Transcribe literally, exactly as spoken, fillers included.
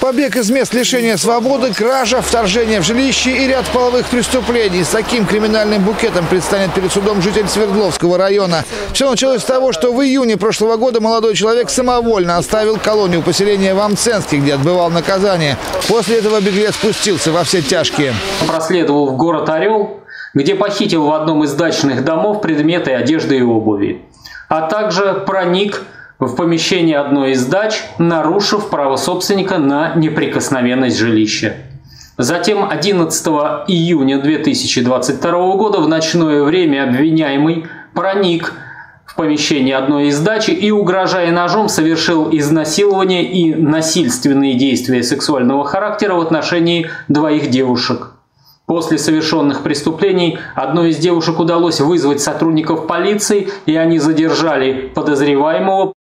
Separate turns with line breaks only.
Побег из мест лишения свободы, кража, вторжение в жилище и ряд половых преступлений. С таким криминальным букетом предстанет перед судом житель Свердловского района. Все началось с того, что в июне прошлого года молодой человек самовольно оставил колонию поселения в Амценске, где отбывал наказание. После этого беглец спустился во все тяжкие.
Проследовал в город Орел, где похитил в одном из дачных домов предметы одежды и обуви, а также проник в помещение одной из дач, нарушив право собственника на неприкосновенность жилища. Затем одиннадцатого июня две тысячи двадцать второго года в ночное время обвиняемый проник в помещение одной из дач и, угрожая ножом, совершил изнасилование и насильственные действия сексуального характера в отношении двоих девушек. После совершенных преступлений одной из девушек удалось вызвать сотрудников полиции, и они задержали подозреваемого.